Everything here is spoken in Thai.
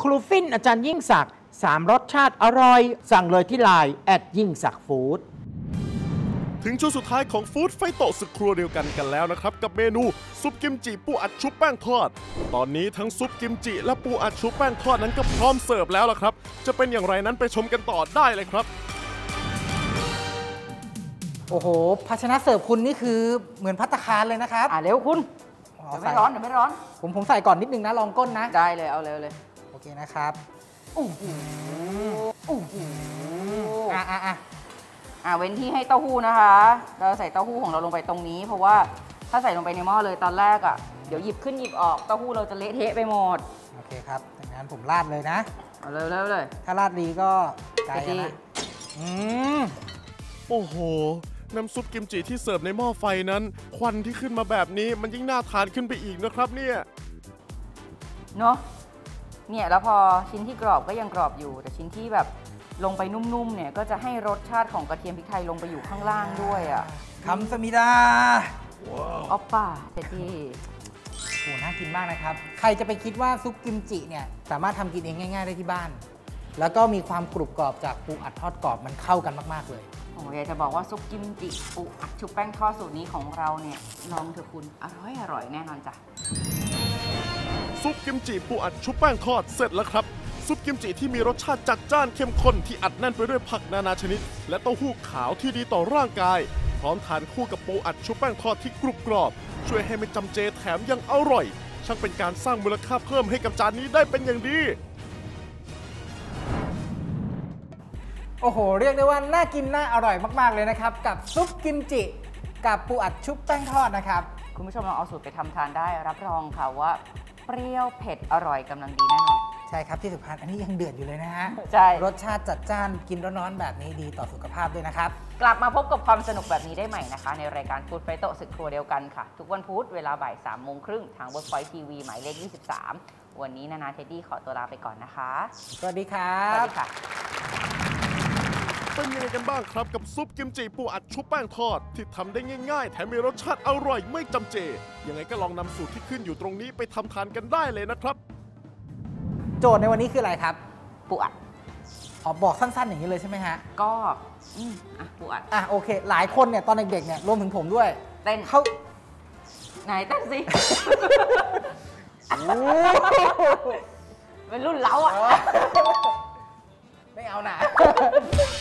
ครูฟินอาจารย์ยิ่งศักดิ์3รสชาติอร่อยสั่งเลยที่ไลน์ยิ่งศักดิ์ฟู้ดถึงช่วงสุดท้ายของฟู้ดไฟโตะศึกครัวเดียวกันแล้วนะครับกับเมนูซุปกิมจิปูอัดชุบแป้งทอดตอนนี้ทั้งซุปกิมจิและปูอัดชุบแป้งทอดนั้นก็พร้อมเสิร์ฟแล้วล่ะครับจะเป็นอย่างไรนั้นไปชมกันต่อได้เลยครับโอ้โหภาชนะเสิร์ฟคุณนี่คือเหมือนภัตตาคารเลยนะครับเร็วคุณเดี๋ยวไม่ร้อนผมใส่ก่อนนิดนึงนะลองก้นนะได้เลยเอาเลยโอเคนะครับเว้นที่ให้เต้าหู้นะคะเราใส่เต้าหู้ของเราลงไปตรงนี้เพราะว่าถ้าใส่ลงไปในหม้อเลยตอนแรกเดี๋ยวหยิบขึ้นหยิบออกเต้าหู้เราจะเละเทะไปหมดโอเคครับดังนั้นผมราดเลยนะเอาเลยถ้าราดดีก็ไก่นะโอ้โหน้ำซุปกิมจิที่เสิร์ฟในหม้อไฟนั้นควันที่ขึ้นมาแบบนี้มันยิ่งน่าทานขึ้นไปอีกนะครับเนี่ยเนาะเนี่ยแล้วพอชิ้นที่กรอบก็ยังกรอบอยู่แต่ชิ้นที่แบบลงไปนุ่มๆเนี่ยก็จะให้รสชาติของกระเทียมพริกไทยลงไปอยู่ข้างล่างด้วยคำสมิดาอ๊อปป้าเด็ดดีโหน่ากินมากนะครับใครจะไปคิดว่าซุปกิมจิเนี่ยสามารถทำกินเองง่ายๆได้ที่บ้านแล้วก็มีความกรุบกรอบจากปูอัดทอดกรอบมันเข้ากันมากๆเลยอยากจะบอกว่าซุปกิมจิปูอัดชุบแป้งทอดสูตรนี้ของเราเนี่ยลองเถอะคุณอร่อยแน่นอนจ้ะซุปกิมจิปูอัดชุบแป้งทอดเสร็จแล้วครับซุปกิมจิที่มีรสชาติจัดจ้านเข้มข้นที่อัดแน่นไปด้วยผักนานาชนิดและเต้าหู้ขาวที่ดีต่อร่างกายพร้อมทานคู่กับปูอัดชุบแป้งทอดที่กรุบกรอบช่วยให้ไม่จำเจแถมยังอร่อยช่างเป็นการสร้างมูลค่าเพิ่มให้กับจานนี้ได้เป็นอย่างดีโอ้โหเรียกได้ว่าน่ากินน่าอร่อยมากๆเลยนะครับกับซุปกิมจิกับปูอัดชุบแป้งทอดนะครับคุณผู้ชมลองเอาสูตรไปทำทานได้รับรองค่ะว่าเปรี้ยวเผ็ดอร่อยกำลังดีแน่นอนใช่ครับที่สำคัญอันนี้ยังเดือดอยู่เลยนะฮะใช่รสชาติจัดจ้านกินร้อนๆแบบนี้ดีต่อสุขภาพด้วยนะครับกลับมาพบกับความสนุกแบบนี้ได้ใหม่นะคะในรายการฟู้ดไฟโตะศึกครัวเดียวกันค่ะทุกวันพุธเวลาบ่าย 3:30 ทาง Workpoint TV หมายเลข 23วันนี้นานาเทดดี้ขอตัวลาไปก่อนนะคะสวัสดีครับสวัสดีค่ะเป็นยังไงกันบ้างครับกับซุปกิมจิปูอัดชุบแป้งทอดที่ทำได้ง่ายๆแถมมีรสชาติอร่อยไม่จำเจยังไงก็ลองนำสูตรที่ขึ้นอยู่ตรงนี้ไปทำทานกันได้เลยนะครับโจทย์ในวันนี้คืออะไรครับปูอัดบอกสั้นๆอย่างนี้เลยใช่ไหมฮะก็ปูอัดโอเคหลายคนเนี่ยตอนเด็กๆเนี่ยรวมถึงผมด้วยเต้นเขาไหนเต้นสิเป็นรุ่นเราไม่เอาหนา